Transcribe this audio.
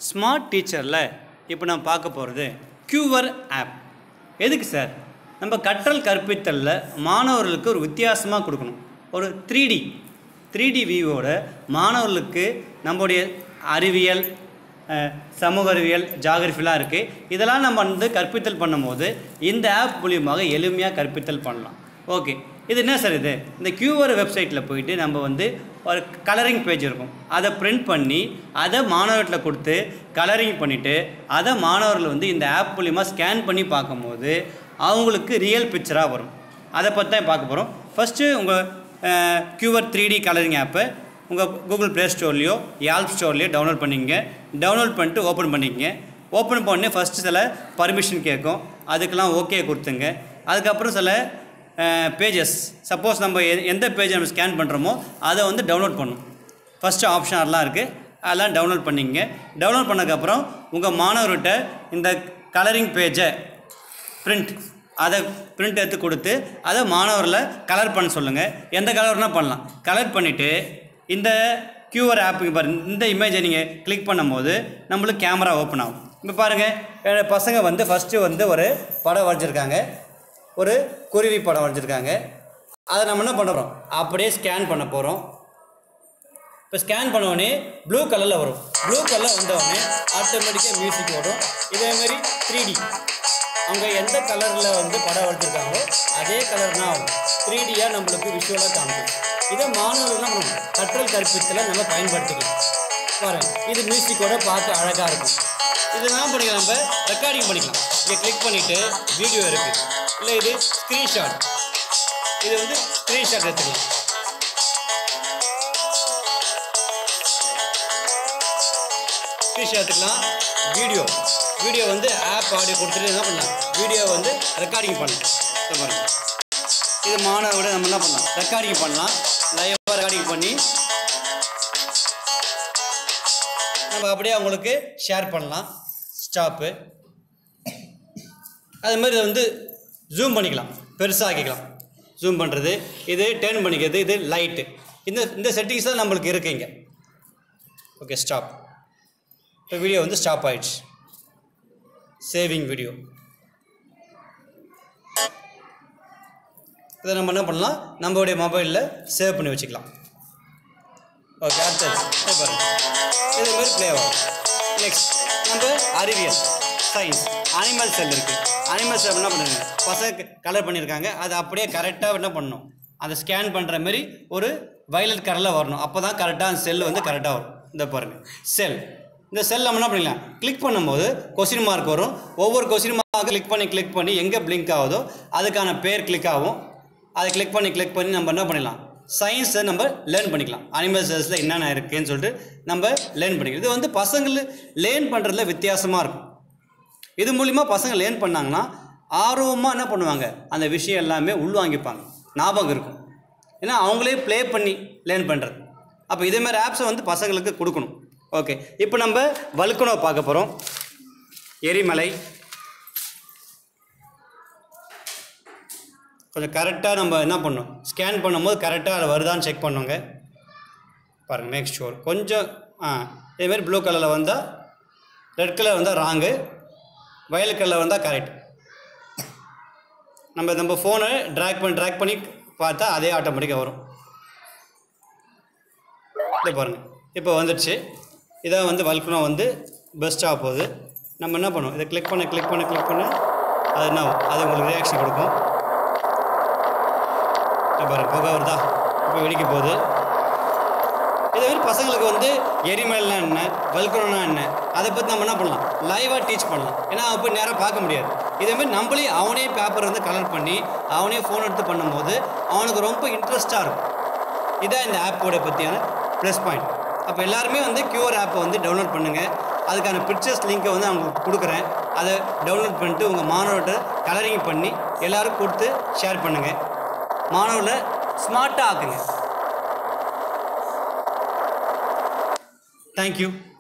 Smart டீச்சரில் இப்போ நம்ம பார்க்க போகிறது க்யூவர் ஆப். எதுக்கு சார்? நம்ம கற்றல் கற்பித்தலில் மாணவர்களுக்கு ஒரு வித்தியாசமாக கொடுக்கணும். ஒரு 3D வியூவோட மாணவர்களுக்கு நம்முடைய அறிவியல், சமூக அறிவியல், ஜாகிரஃபிலாம் இருக்குது. இதெல்லாம் நம்ம வந்து கற்பித்தல் பண்ணும்போது இந்த ஆப் மூலியமாக எளிமையாக கற்பித்தல் பண்ணலாம். ஓகே, இது என்ன சார்? இது இந்த க்யூவர் வெப்சைட்டில் போயிட்டு நம்ம வந்து ஒரு கலரிங் பேஜ் இருக்கும், அதை பிரிண்ட் பண்ணி அதை மாணவர்கிட்ட கொடுத்து கலரிங் பண்ணிவிட்டு அதை மாணவர்கள் வந்து இந்த ஆப் மூலிமா ஸ்கேன் பண்ணி பார்க்கும்போது அவங்களுக்கு ரியல் பிக்சராக வரும். அதை பற்றி தான் பார்க்க போகிறோம். ஃபஸ்ட்டு உங்கள் க்யூவர் 3D கலரிங் ஆப்பை உங்கள் கூகுள் ப்ளே ஸ்டோர்லேயோ யால்ப் ஸ்டோர்லேயோ டவுன்லோட் பண்ணிக்கங்க. டவுன்லோட் பண்ணிட்டு ஓப்பன் பண்ணிக்கங்க. ஓப்பன் பண்ணி ஃபஸ்ட்டு சில பர்மிஷன் கேட்கும், அதுக்கெல்லாம் ஓகே கொடுத்துங்க. அதுக்கப்புறம் சில பேஜஸ், சப்போஸ் நம்ம எந்த பேஜை நம்ம ஸ்கேன் பண்ணுறோமோ அதை வந்து டவுன்லோட் பண்ணும். ஃபஸ்ட்டு ஆப்ஷன் அதெல்லாம் இருக்குது, அதெல்லாம் டவுன்லோட் பண்ணிக்கங்க. டவுன்லோட் பண்ணதுக்கப்புறம் உங்கள் மாணவர்கிட்ட இந்த கலரிங் பேஜை அதை பிரிண்ட் எடுத்து கொடுத்து அதை மாணவரில் கலர் பண்ண சொல்லுங்கள். எந்த கலர்னால் பண்ணலாம். கலர் பண்ணிவிட்டு இந்த க்யூவர் ஆப்புக்கு பாருங்கள், இந்த இமேஜை நீங்கள் கிளிக் பண்ணும்போது நம்மளுக்கு கேமரா ஓப்பன் ஆகும். இப்போ பாருங்கள், பசங்க வந்து ஃபஸ்ட்டு வந்து ஒரு படம் வரைஞ்சிருக்காங்க, ஒரு குருவி படம் வரைஞ்சிருக்காங்க. அதை நம்ம என்ன பண்ணுறோம், அப்படியே ஸ்கேன் பண்ண போகிறோம். இப்போ ஸ்கேன் பண்ணோடனே ப்ளூ கலரில் வரும். ப்ளூ கலரில் வந்தோடனே ஆட்டோமேட்டிக்காக மியூசிக் வரும். இதேமாரி 3D அவங்க எந்த கலரில் வந்து படம் வரைஞ்சிருக்காங்களோ அதே கலர் தான் ஆகும். 3Dயாக நம்மளுக்கு விஷுவலாக காமிக்கும். இதை மாணவர்கள்லாம் நம்ம கற்றல் கற்பித்தலை நம்ம பயன்படுத்திக்கலாம். பாருங்கள், இது மியூசிக்கோட பார்க்க அழகாக இருக்கும். இதெல்லாம் பண்ணிக்கலாம், நம்ம ரெக்கார்டிங் பண்ணிக்கலாம். இங்கே கிளிக் பண்ணிவிட்டு வீடியோ இருக்குது, இல்லை இது ஸ்க்ரீன்ஷாட், இது வந்து ஸ்க்ரீன்ஷாட் எடுத்துக்கலாம். ஸ்க்ரீன்ஷாட் எடுத்துக்கலாம். வீடியோ வந்து ஆப் ஆடியோ கொடுத்துட்டு என்ன பண்ணலாம், வீடியோ வந்து ரெக்கார்டிங் பண்ணலாம். இது மாணவரோட நம்ம என்ன பண்ணலாம், ரெக்கார்டிங் பண்ணலாம். லைவாக ரெக்கார்டிங் பண்ணி நம்ம அப்படியே அவங்களுக்கு ஷேர் பண்ணலாம். ஸ்டாப்பு, அதுமாதிரி இதை வந்து ஜூம் பண்ணிக்கலாம், பெருசாகிக்கலாம். ஜூம் பண்ணுறது, இது டர்ன் பண்ணிக்கிறது, இது லைட்டு, இந்த செட்டிங்ஸ் தான் நம்மளுக்கு இருக்குங்க. Okay, stop. இப்போ வீடியோ வந்து ஸ்டாப் ஆயிடுச்சு. Saving video. இதை நம்ம என்ன பண்ணலாம், நம்மளுடைய மொபைலில் சேவ் பண்ணி வச்சுக்கலாம். ஓகே, அடுத்தது பாருங்கள், இதுமாரி ப்ளே ஆகும். நெக்ஸ்ட் நம்ம அறிவியல், சயின்ஸ், அனிமல் செல் இருக்குது. அனிமல் செல் என்ன பண்ணுங்க, பசங்க கலர் பண்ணியிருக்காங்க, அது அப்படியே கரெக்டாக என்ன பண்ணணும், அதை ஸ்கேன் பண்ணுற மாதிரி ஒரு வயலட் கலரில் வரணும். அப்போ தான் கரெக்டாக அந்த செல் வந்து கரெக்டாக வரும். இந்த பாருங்கள், செல். இந்த செல் நம்ம என்ன பண்ணிக்கலாம், கிளிக் பண்ணும்போது கொஸ்டின் மார்க் வரும். ஒவ்வொரு கொஸ்டின் மார்க் கிளிக் பண்ணி எங்கே பிளிங்க் ஆகுதோ அதுக்கான பேர் கிளிக் ஆகும். அதை கிளிக் பண்ணி நம்ம என்ன பண்ணிடலாம், சயின்ஸை நம்ம லேர்ன் பண்ணிக்கலாம். அனிமல் செல்ஸில் என்னென்ன இருக்குதுன்னு சொல்லிட்டு நம்ம லேர்ன் பண்ணிக்கலாம். இது வந்து பசங்களை லேர்ன் பண்ணுறதுல வித்தியாசமாக இருக்கும். இது மூலிமா பசங்க லேர்ன் பண்ணாங்கன்னா ஆர்வமாக என்ன பண்ணுவாங்க, அந்த விஷயம் எல்லாமே உள்வாங்கிப்பாங்க, ஞாபகம் இருக்கும். ஏன்னா அவங்களே ப்ளே பண்ணி லேர்ன் பண்ணுறது. அப்போ இதேமாதிரி ஆப்ஸை வந்து பசங்களுக்கு கொடுக்கணும். ஓகே, இப்போ நம்ம வல்கனோ பார்க்க போகிறோம். எரிமலை கொஞ்சம் கரெக்டாக நம்ம என்ன பண்ணணும், ஸ்கேன் பண்ணும்போது கரெக்டாக அதை வருதான்னு செக் பண்ணுவோங்க. பாருங்கள், மேக் ஷூர். கொஞ்சம் இதேமாரி ப்ளூ கலரில் வந்தால், ரெட் கலர் வந்தால் ராங்கு, வயலட் கலரில் வந்தால் கரெக்ட். நம்ம ஃபோனை ட்ராக் பண்ணி பார்த்தா அதே ஆட்டோமேட்டிக்காக வரும். இதை பாருங்கள், இப்போ வந்துடுச்சு. இதான் வந்து வல்கனோ வந்து பெஸ்ட்டாக போகுது. நம்ம என்ன பண்ணுவோம், இதை கிளிக் பண்ண அது என்ன, அது உங்களுக்கு ரியாக்ஷன் கொடுக்கும். பாருங்கள், புகை வருதா, இப்போ வெடிக்க போகுது. இதே மாதிரி பசங்களுக்கு வந்து எரிமலைனா என்ன, வல்கனோனா என்ன, அதை பற்றி நம்ம என்ன பண்ணலாம், லைவாக டீச் பண்ணலாம். ஏன்னா அவன் போய் நேராக பார்க்க முடியாது. இதேமாதிரி நம்மளே அவனே பேப்பர் வந்து கலர் பண்ணி அவனே ஃபோன் எடுத்து பண்ணும்போது அவனுக்கு ரொம்ப இன்ட்ரெஸ்ட்டாக இருக்கும். இதான் இந்த ஆப்போட பற்றியான ப்ளஸ் பாயிண்ட். அப்போ எல்லாருமே வந்து க்யூவர் ஆப்பை வந்து டவுன்லோட் பண்ணுங்கள். அதுக்கான பிக்சர்ஸ் லிங்க்கை வந்து அவங்களுக்கு கொடுக்குறேன். அதை டவுன்லோட் பண்ணிட்டு உங்கள் மாணவர்கிட்ட கலரிங் பண்ணி எல்லோரும் கொடுத்து ஷேர் பண்ணுங்கள். மாணவர்களை ஸ்மார்ட்டாக ஆக்குங்க. தேங்க்யூ.